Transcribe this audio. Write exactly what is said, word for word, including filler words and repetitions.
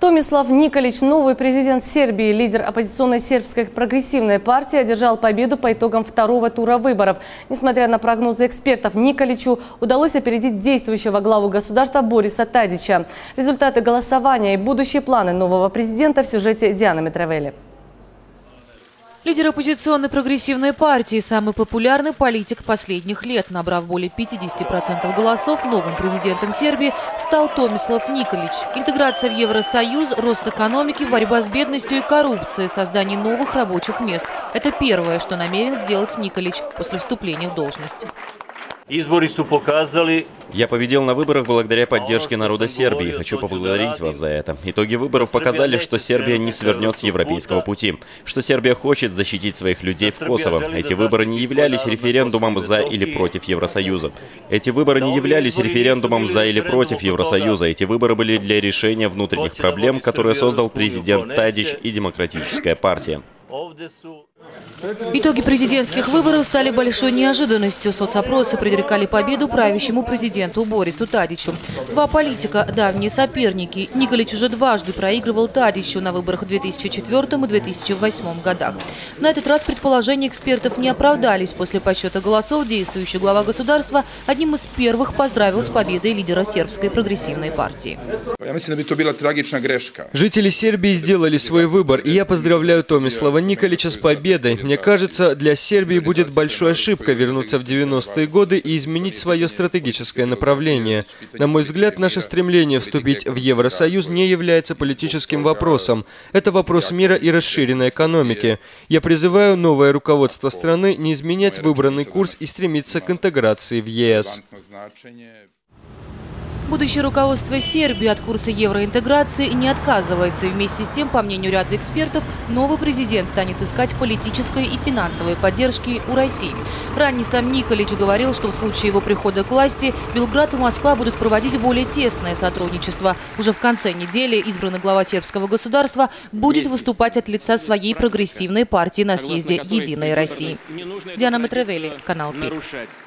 Томислав Николич, новый президент Сербии, лидер оппозиционной сербской прогрессивной партии, одержал победу по итогам второго тура выборов. Несмотря на прогнозы экспертов, Николичу удалось опередить действующего главу государства Бориса Тадича. Результаты голосования и будущие планы нового президента в сюжете Дианы Митровели. Лидер оппозиционной прогрессивной партии, самый популярный политик последних лет, набрав более пятидесяти процентов голосов, новым президентом Сербии стал Томислав Николич. Интеграция в Евросоюз, рост экономики, борьба с бедностью и коррупцией, создание новых рабочих мест – это первое, что намерен сделать Николич после вступления в должность. Я победил на выборах благодаря поддержке народа Сербии. Хочу поблагодарить вас за это. Итоги выборов показали, что Сербия не свернет с европейского пути, что Сербия хочет защитить своих людей в Косово. Эти выборы не являлись референдумом за или против Евросоюза. Эти выборы не являлись референдумом за или против Евросоюза. Эти выборы были для решения внутренних проблем, которые создал президент Тадич и Демократическая партия. Итоги президентских выборов стали большой неожиданностью. Соцопросы предрекали победу правящему президенту Борису Тадичу. Два политика – давние соперники. Николич уже дважды проигрывал Тадичу на выборах в две тысячи четвёртом и две тысячи восьмом годах. На этот раз предположения экспертов не оправдались. После подсчета голосов действующий глава государства одним из первых поздравил с победой лидера сербской прогрессивной партии. Жители Сербии сделали свой выбор, и я поздравляю Томислава Николича с победой. Мне кажется, для Сербии будет большой ошибкой вернуться в девяностые годы и изменить свое стратегическое направление. На мой взгляд, наше стремление вступить в Евросоюз не является политическим вопросом. Это вопрос мира и расширенной экономики. Я призываю новое руководство страны не изменять выбранный курс и стремиться к интеграции в ЕС. Будущее руководство Сербии от курса евроинтеграции не отказывается. И вместе с тем, по мнению ряда экспертов, новый президент станет искать политической и финансовой поддержки у России. Ранее сам Николич говорил, что в случае его прихода к власти Белград и Москва будут проводить более тесное сотрудничество. Уже в конце недели избранный глава сербского государства будет выступать от лица своей прогрессивной партии на съезде «Единой России». Диана Митровели, канал ПИК.